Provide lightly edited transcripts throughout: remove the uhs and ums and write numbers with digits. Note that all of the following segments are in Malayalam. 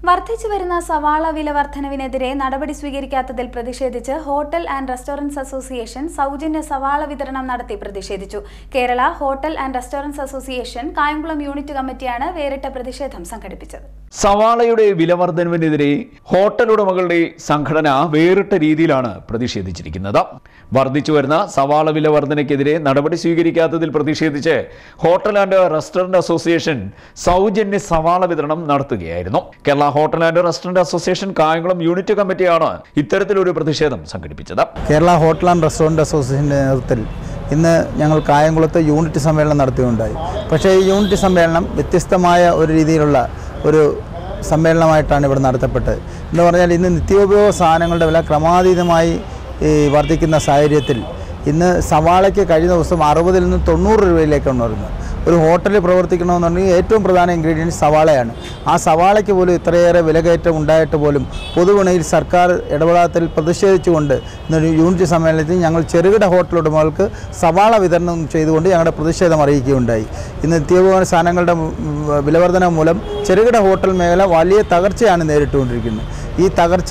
വർദ്ധിച്ചു വരുന്ന സവാള വില വർധനവിനെതിരെ നടപടി സ്വീകരിക്കാത്തതിൽ പ്രതിഷേധിച്ച് ഹോട്ടൽ ആൻഡ് റെസ്റ്റോറന്റ്സ് അസോസിയേഷൻ സൗജന്യ സവാള വിതരണം നടത്തി പ്രതിഷേധിച്ചു. Kerala hotel and restaurants association Kayamkulam unit കമ്മിറ്റിയാണ് വേറിട്ട പ്രതിഷേധം സംഘടിപ്പിച്ചത്. സവാളയുടെ വില വർധനവിനെതിരെ ഹോട്ടൽ ഉടമകളുടെ സംഘടന വേറിട്ട രീതിയിലാണ് പ്രതിഷേധിച്ചിരിക്കുന്നത്. വർദ്ധിച്ചു വരുന്ന സവാള വില വർധനയ്ക്കെതിരെ നടപടി സ്വീകരിക്കാത്തതിൽ പ്രതിഷേധിച്ച് ഹോട്ടൽ ആൻഡ് റെസ്റ്റോറന്റ് അസോസിയേഷൻ സൗജന്യ സവാള വിതരണം നടത്തുകയായിരുന്നു. Kerala hotel and restaurant association Kayamkulam unit കമ്മിറ്റിയാണ് ഇത്തരത്തിലൊരു പ്രതിഷേധം സംഘടിപ്പിച്ചത്. കേരള ഹോട്ടൽ ആൻഡ് റെസ്റ്റോറന്റ് അസോസിയേഷന്റെ നേതൃത്വത്തിൽ ഇന്ന് ഞങ്ങൾ കായംകുളത്ത് യൂണിറ്റ് സമ്മേളനം നടത്തുകയുണ്ടായി. പക്ഷേ ഈ യൂണിറ്റ് സമ്മേളനം വ്യത്യസ്തമായ ഒരു രീതിയിലുള്ള ഒരു സമ്മേളനമായിട്ടാണ് ഇവിടെ നടത്തപ്പെട്ടത്. എന്ന് പറഞ്ഞാൽ ഇന്ന് നിത്യോപയോഗ സാധനങ്ങളുടെ വില ക്രമാതീതമായി വർദ്ധിക്കുന്ന സാഹചര്യത്തിൽ ഇന്ന് സവാളയ്ക്ക് കഴിഞ്ഞ ദിവസം 60 നിന്ന് 90 രൂപയിലേക്കാണ് വരുന്നത്. ഒരു ഹോട്ടലിൽ പ്രവർത്തിക്കണമെന്നുണ്ടെങ്കിൽ ഏറ്റവും പ്രധാന ഇൻഗ്രീഡിയൻറ്റ് സവാളയാണ്. ആ സവാളയ്ക്ക് പോലും ഇത്രയേറെ വിലകയറ്റം ഉണ്ടായിട്ട് പോലും പൊതുവിപണിയിൽ സർക്കാർ ഇടപെടാത്തതിൽ പ്രതിഷേധിച്ചുകൊണ്ട് ഇന്നൊരു യൂണിറ്റ് സമ്മേളനത്തിൽ ഞങ്ങൾ ചെറുകിട ഹോട്ടൽ ഉടമകൾക്ക് സവാള വിതരണം ചെയ്തുകൊണ്ട് ഞങ്ങളുടെ പ്രതിഷേധം അറിയിക്കുകയുണ്ടായി. ഇന്ന് നിത്യോപയോഗ സാധനങ്ങളുടെ വിലവർധന മൂലം ചെറുകിട ഹോട്ടൽ മേഖല വലിയ തകർച്ചയാണ് നേരിട്ടുകൊണ്ടിരിക്കുന്നത്. ഈ തകർച്ച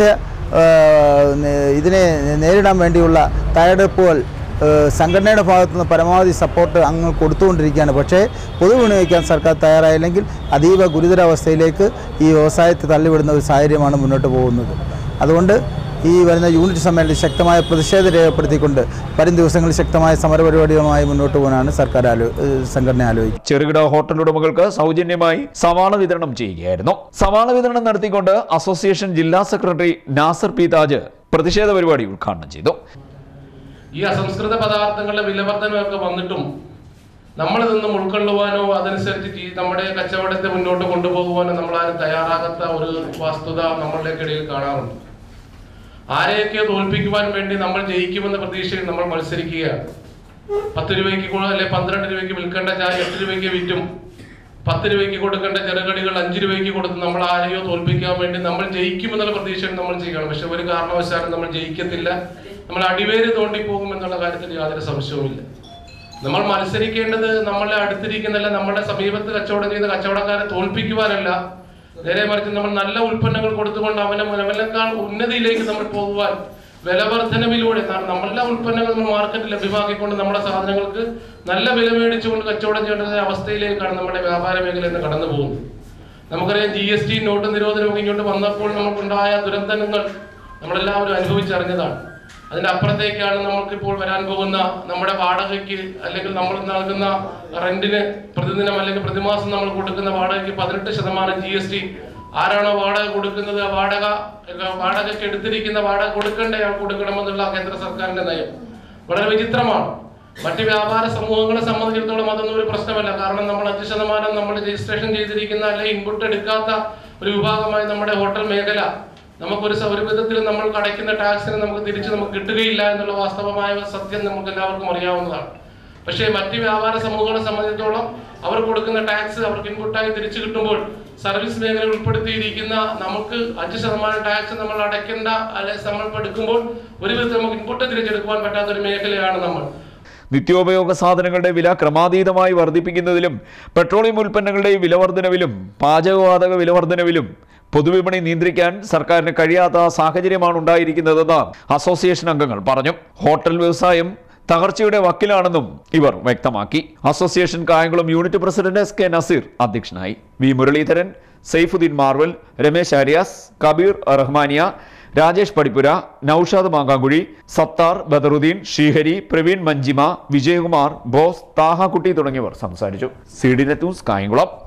ഇതിനെ നേരിടാൻ വേണ്ടിയുള്ള തയ്യാറെടുപ്പുകൾ സംഘടനയുടെ ഭാഗത്തുനിന്ന് പരമാവധി സപ്പോർട്ട് അങ്ങ് കൊടുത്തുകൊണ്ടിരിക്കുകയാണ്. പക്ഷേ പൊതുവിനിയോഗിക്കാൻ സർക്കാർ തയ്യാറായില്ലെങ്കിൽ അതീവ ഗുരുതരാവസ്ഥയിലേക്ക് ഈ വ്യവസായത്തെ തള്ളിവിടുന്ന ഒരു സാഹചര്യമാണ് മുന്നോട്ട് പോകുന്നത്. അതുകൊണ്ട് ഈ വരുന്ന യൂണിറ്റ് സമ്മേളനത്തിൽ ശക്തമായ പ്രതിഷേധം രേഖപ്പെടുത്തിക്കൊണ്ട് വരും ദിവസങ്ങളിൽ ശക്തമായ സമരപരിപാടികളുമായി മുന്നോട്ട് പോകാനാണ് സർക്കാർ സംഘടന ആലോചിക്കുന്നത്. ചെറുകിട ഹോട്ടൽ ഉടമകൾക്ക് സൗജന്യമായി സവാള വിതരണം ചെയ്യുകയായിരുന്നു. സവാള വിതരണം നടത്തിക്കൊണ്ട് അസോസിയേഷൻ ജില്ലാ സെക്രട്ടറി നാസർ പി താജ് പ്രതിഷേധ പരിപാടി ഉദ്ഘാടനം ചെയ്തു. ഈ അസംസ്കൃത പദാർത്ഥങ്ങളുടെ വിലവർധനമൊക്കെ വന്നിട്ടും നമ്മളിതൊന്നും ഉൾക്കൊള്ളുവാനോ അതനുസരിച്ച് നമ്മുടെ കച്ചവടത്തെ മുന്നോട്ട് കൊണ്ടുപോകുവാനോ നമ്മളാരും തയ്യാറാകാത്ത ഒരു വസ്തുത നമ്മളുടെക്കിടയിൽ കാണാറുണ്ട്. ആരെയൊക്കെ തോൽപ്പിക്കുവാൻ വേണ്ടി നമ്മൾ ജയിക്കുമെന്ന പ്രതീക്ഷയിൽ നമ്മൾ മത്സരിക്കുകയാണ്. 10 രൂപയ്ക്ക് അല്ലെ 12 രൂപയ്ക്ക് വിൽക്കേണ്ട ചായ 8 രൂപയ്ക്ക് വിറ്റും 10 രൂപയ്ക്ക് കൊടുക്കേണ്ട ചെറുകടികൾ 5 രൂപയ്ക്ക് കൊടുത്ത് നമ്മൾ ആരെയോ തോൽപ്പിക്കാൻ വേണ്ടി നമ്മൾ ജയിക്കുമെന്നുള്ള പ്രതീക്ഷയിൽ നമ്മൾ ചെയ്യണം. പക്ഷെ ഒരു കാരണവശാലും നമ്മൾ ജയിക്കത്തില്ല. നമ്മൾ അടിവേര് തോണ്ടിപ്പോകും എന്നുള്ള കാര്യത്തിൽ യാതൊരു സംശയവുമില്ല. നമ്മൾ മത്സരിക്കേണ്ടത് നമ്മളെ അടുത്തിരിക്കുന്നല്ല, നമ്മുടെ സമീപത്ത് കച്ചവടം ചെയ്യുന്ന കച്ചവടക്കാരെ തോൽപ്പിക്കുവാനല്ല, നേരെ മറിച്ച് നമ്മൾ നല്ല ഉൽപ്പന്നങ്ങൾ കൊടുത്തുകൊണ്ട് അവനേക്കാൾ ഉന്നതിയിലേക്ക് നമ്മൾ പോകുവാൻ വിലവർധനവിലൂടെ നമ്മളെല്ലാ ഉൽപ്പന്നങ്ങൾ നമ്മൾ മാർക്കറ്റിൽ ലഭ്യമാക്കിക്കൊണ്ട് നമ്മുടെ സാധനങ്ങൾക്ക് നല്ല വില മേടിച്ചുകൊണ്ട് കച്ചവടം ചെയ്യേണ്ട അവസ്ഥയിലേക്കാണ് നമ്മുടെ വ്യാപാര മേഖല ഇന്ന് കടന്നു പോകുന്നത്. നമുക്കറിയാം, GST നോട്ട് നിരോധനമൊക്കെ ഇങ്ങോട്ട് വന്നപ്പോൾ നമുക്കുണ്ടായ ദുരന്തങ്ങൾ നമ്മളെല്ലാവരും അനുഭവിച്ചറിഞ്ഞതാണ്. അതിന്റെ അപ്പുറത്തേക്കാണ് നമുക്കിപ്പോൾ വരാൻ പോകുന്ന നമ്മുടെ വാടകയ്ക്ക് അല്ലെങ്കിൽ നമ്മൾ നൽകുന്ന റെന്റിന് പ്രതിദിനം അല്ലെങ്കിൽ പ്രതിമാസം നമ്മൾ കൊടുക്കുന്ന വാടകയ്ക്ക് 18% GST. ആരാണോ വാടക കൊടുക്കുന്നത് ആ വാടകയ്ക്ക് എടുത്തിരിക്കുന്ന വാടക കൊടുക്കേണ്ടയാൾ കൊടുക്കണമെന്നുള്ള കേന്ദ്ര സർക്കാരിന്റെ നയം വളരെ വിചിത്രമാണ്. മറ്റ് വ്യാപാര സമൂഹങ്ങളെ സംബന്ധിച്ചിടത്തോളം അതൊന്നും ഒരു പ്രശ്നമല്ല. കാരണം നമ്മൾ 5% നമ്മൾ രജിസ്ട്രേഷൻ ചെയ്തിരിക്കുന്ന അല്ലെങ്കിൽ ഇൻപുട്ട് എടുക്കാത്ത ഒരു വിഭാഗമായി നമ്മുടെ ഹോട്ടൽ മേഖല നമുക്കൊരു വിധത്തിൽ നമ്മൾ അടയ്ക്കുന്ന ടാക്സിന് നമുക്ക് തിരിച്ച് കിട്ടുകയില്ല എന്നുള്ള വാസ്തവമായ സത്യം നമുക്ക് എല്ലാവർക്കും അറിയാവുന്നതാണ്. പക്ഷേ മറ്റ് വ്യാപാര സമൂഹങ്ങളെ സംബന്ധിച്ചിടത്തോളം അവർ കൊടുക്കുന്ന ടാക്സ് അവർക്ക് ഇൻപുട്ടായി തിരിച്ചു കിട്ടുമ്പോൾ സർവീസ് മേഖല ഉൾപ്പെടുത്തിയിരിക്കുന്ന നമുക്ക് 5% ടാക്സ് നമ്മൾ അടയ്ക്കേണ്ട അല്ലെങ്കിൽ നമ്മൾ എടുക്കുമ്പോൾ ഒരു വിധത്തിൽ നമുക്ക് ഇൻപുട്ട് തിരിച്ചെടുക്കുവാൻ പറ്റാത്ത ഒരു മേഖലയാണ് നമ്മൾ. നിത്യോപയോഗ സാധനങ്ങളുടെ വില ക്രമാതീതമായി വർദ്ധിപ്പിക്കുന്നതിലും പെട്രോളിയം ഉൽപ്പന്നങ്ങളുടെ വിലവർധനവിലും പാചകവാതക വിലവർധനവിലും പൊതുവിപണി നിയന്ത്രിക്കാൻ സർക്കാരിന് കഴിയാത്ത സാഹചര്യമാണ് ഉണ്ടായിരിക്കുന്നതെന്ന് അസോസിയേഷൻ അംഗങ്ങൾ പറഞ്ഞു. ഹോട്ടൽ വ്യവസായം തകർച്ചയുടെ വക്കിലാണെന്നും ഇവർ വ്യക്തമാക്കി. Association Kayamkulam unit president SK Nazeer അധ്യക്ഷനായി. വി മുരളീധരൻ, സൈഫുദ്ദീൻ മാർവൽ, രമേശ് ആര്യാസ്, കബീർ റഹ്മാനിയ, രാജേഷ് പടിപ്പുര, നൌഷാദ് മാങ്കാങ്കുഴി, സത്താർ ബദറുദ്ദീൻ, ശ്രീഹരി, പ്രവീൺ മഞ്ചിമ, വിജയകുമാർ, ബോസ്, താഹാക്കുട്ടി തുടങ്ങിയവർ സംസാരിച്ചു. CDNet news Kayamkulam.